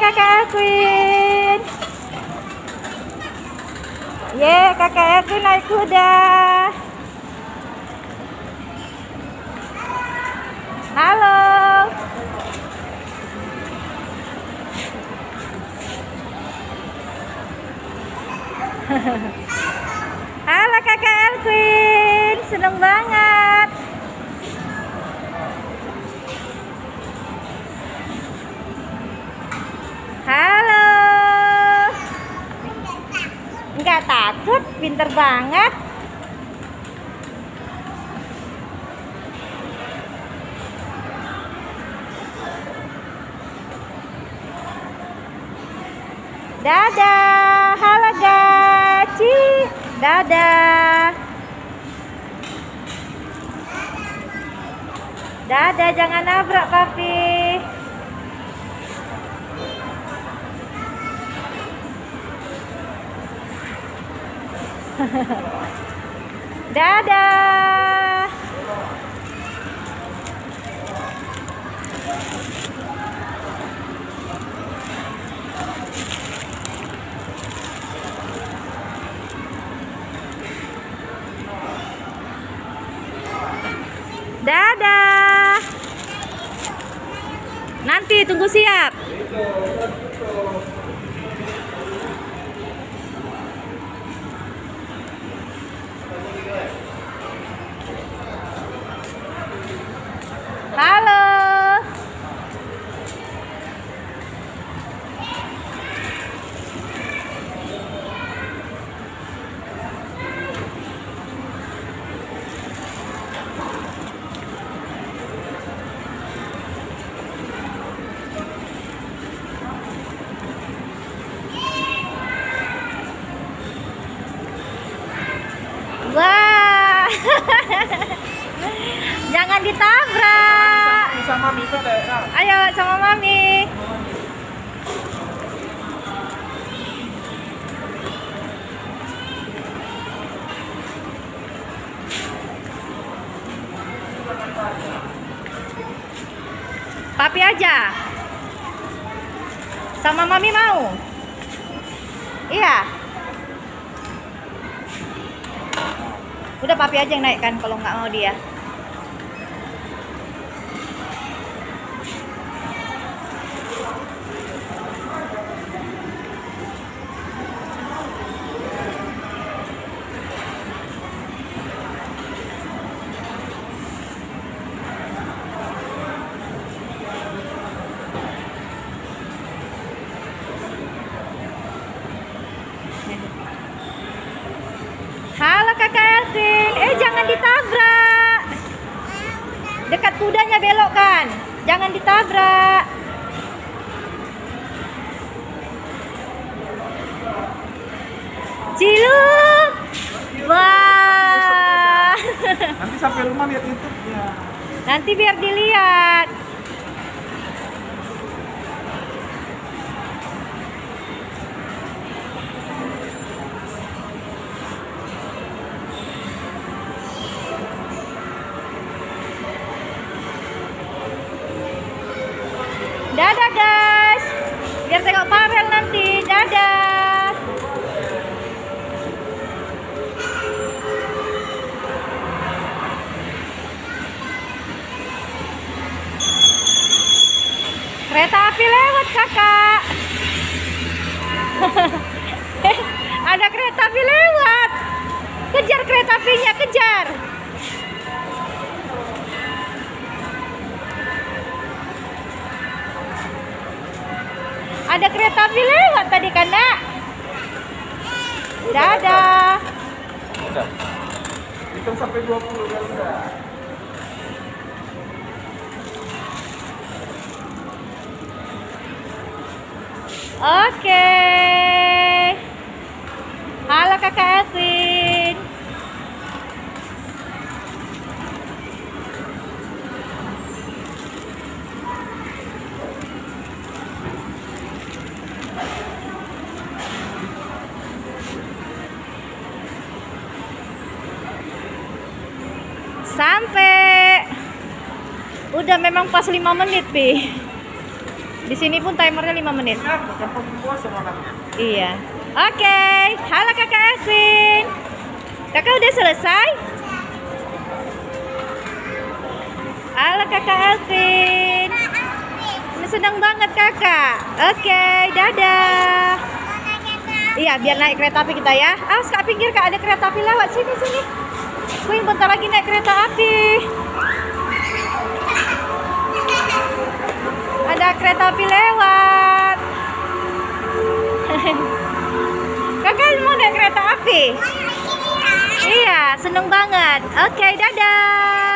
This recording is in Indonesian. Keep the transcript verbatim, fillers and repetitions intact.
kakak Elvin. Ye, kakak Elvin naik kuda. Halo. Halo kakak Elvin, seneng banget. Halo. Enggak takut, pinter banget. Dadah, halo Gaci. Dadah. Dadah, jangan nabrak papi. Dadah. Dadah. Nanti tunggu siap. Halo. Wah. Jangan ditabrak. Sama Mami itu deh. Ayo sama Mami. Papi aja. Sama Mami mau? Iya. Udah papi aja yang naikkan kalau nggak mau dia. Halo kakak Elvin, eh jangan ditabrak. Dekat kudanya belokkan, jangan ditabrak. Ciluk, wah. Nanti sampai rumah lihat YouTube-nya. Nanti biar dilihat. Dadah guys, biar tengok Farel nanti. Dadah. Kereta api lewat kakak. Ada kereta api lewat. Kejar kereta apinya, kejar. Ada kereta api lewat tadi kan, Nak? Dadah. Udah. Hitung sampai dua puluh ya udah. Oke. Halo kakak Elvin. Sampai. Udah memang pas lima menit, Pi. Di sini pun timernya lima menit. Ini apa? Kampung puas sama anaknya. Iya. Oke. Halo Kakak Elvin. Kakak udah selesai? Halo Kakak Elvin. Ini senang banget Kakak. Oke, dadah. Iya, biar naik kereta api kita ya. Awas Kak, pinggir Kak, ada kereta api lewat sini sini. Wih, bentar lagi naik kereta api. Ada kereta api lewat. Kakak mau naik kereta api? Iya, seneng banget. Oke, dadah.